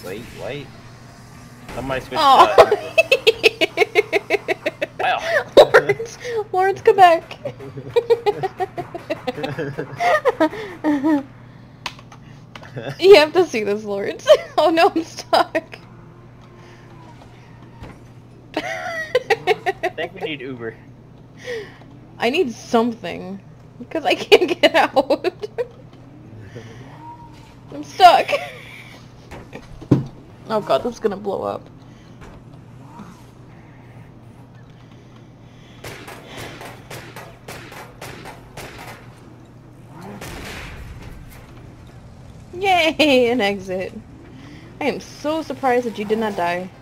Wait. Somebody switched Oh. Wow. Lawrence, come back. You have to see this, Lawrence. Oh no, I'm stuck. I think we need Uber. I need something. Because I can't get out. I'm stuck. Oh god, this is gonna blow up. Yay, an exit. I am so surprised that you did not die.